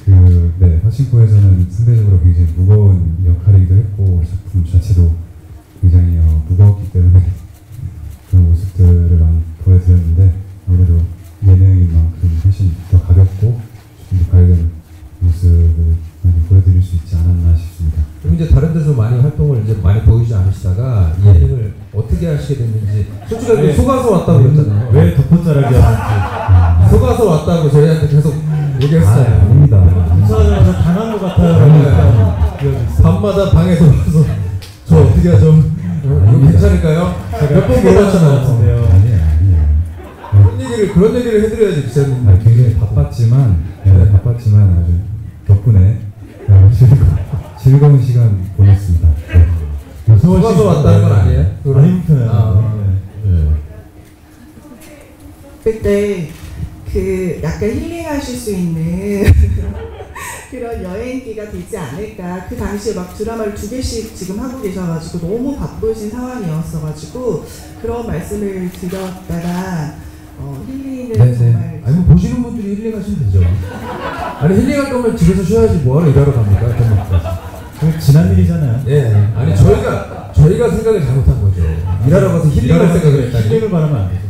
네, 파친코에서는 상대적으로 굉장히 무거운 역할이기도 했고 작품 자체도 굉장히 무거웠기 때문에 그런 모습들을 많이 보여드렸는데 아무래도 예능인 만큼 훨씬 더 가볍고 좀 더 밝은 모습을 많이 보여드릴 수 있지 않았나 싶습니다. 그럼 이제 다른 데서 많이 활동을 이제 많이 보이지 않으시다가 예능을 어떻게 하시게 됐는지 솔직하게 속아서 왔다고 그랬잖아요. 왜 덮어짜라기 하는지 속아서 왔다고 저희한테 계속 얘기했어요. 아닙니다. 부산에서 당한 것 같아요. 밤마다 방에서 와서 저 어떻게 하죠? 이거 괜찮을까요? 몇번 물어봤잖아요. 아니에요. 그런 얘기를 해드려야지 비싸님. 굉장히 바빴지만 아주 덕분에 즐거운 시간 보냈습니다. 네. 속아서 왔다는 건 아니에요? 많이 불편해요. 그때 그 약간 힐링하실 수 있는 그런 여행기가 되지 않을까. 그 당시에 막 드라마를 2개씩 지금 하고 계셔가지고 너무 바쁘신 상황이었어가지고 그런 말씀을 드렸다가 힐링을 정말. 아니 뭐 보시는 분들이 힐링하시면 되죠. 아니 힐링할 거면 집에서 쉬어야지 뭐하러 일하러 갑니까? 지난 일이잖아요. 예. 아니 저희가 생각을 잘못한 거죠. 일하러 가서 힐링할 생각을 했다니. 힐링을 바라면 안 되죠.